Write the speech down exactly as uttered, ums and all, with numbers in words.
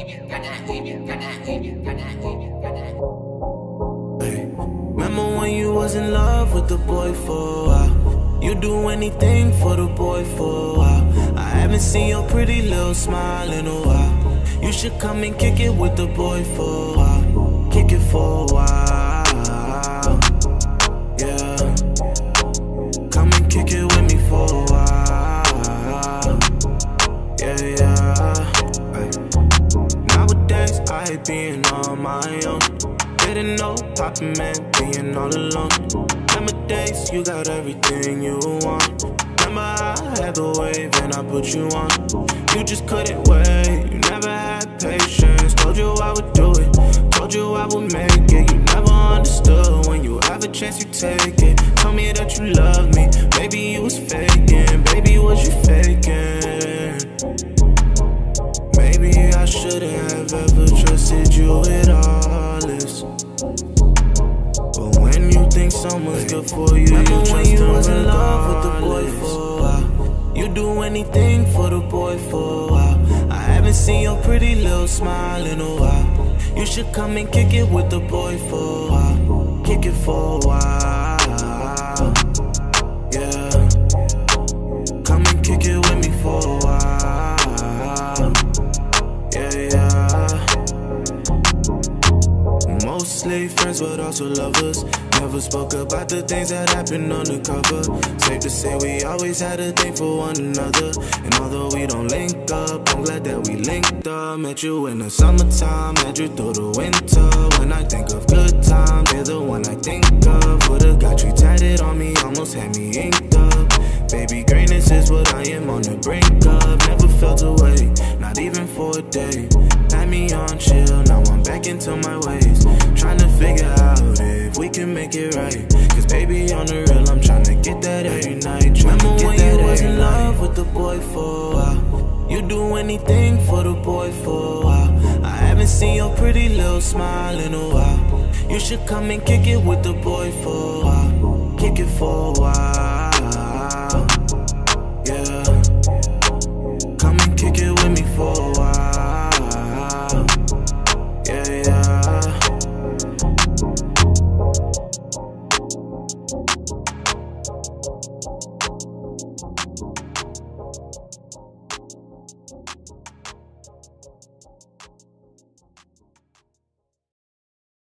Remember when you was in love with the boy for a while? You do anything for the boy for a while. I haven't seen your pretty little smile in a while. You should come and kick it with the boy for a while. Kick it for a while. Yeah. Come and kick it with me for a while. Yeah, yeah. Hey. Nowadays I hate being on my own. Didn't know poppin' man being all alone. Remember days you got everything you want. Remember I had the wave and I put you on. You just couldn't wait, you never had patience. Told you I would do it, told you I would make it. You never understood, when you have a chance you take it. Tell me that you love me, maybe you was faking. Baby, was you faking? Maybe I shouldn't have ever trusted you with all this. But when you think someone's good for you, remember you when you was in love with the boy for a while. You do anything for the boy for a while. I haven't seen your pretty little smile in a while. You should come and kick it with the boy for a while. Kick it for a while. Yeah. Come and kick it with me for a while. Yeah, yeah. Mostly friends but also lovers. Never spoke about the things that happened undercover. Safe to say we always had a thing for one another. And although we don't link up, I'm glad that we linked up. Met you in the summertime, had you through the winter. When I think of good times, you're the one I think of. Would've got you tatted on me, almost had me inked up. Baby, greatness is what I am on the brink of. Never felt away, not even for a day. Had me on chill, now I'm back into my ways. Trying to figure out if we can make it right. Cause baby, on the real, I'm trying to get that every night. Remember when you was in love with the boy for a while? You do anything for the boy for a while. I haven't seen your pretty little smile in a while. You should come and kick it with the boy for a while. Kick it for a while.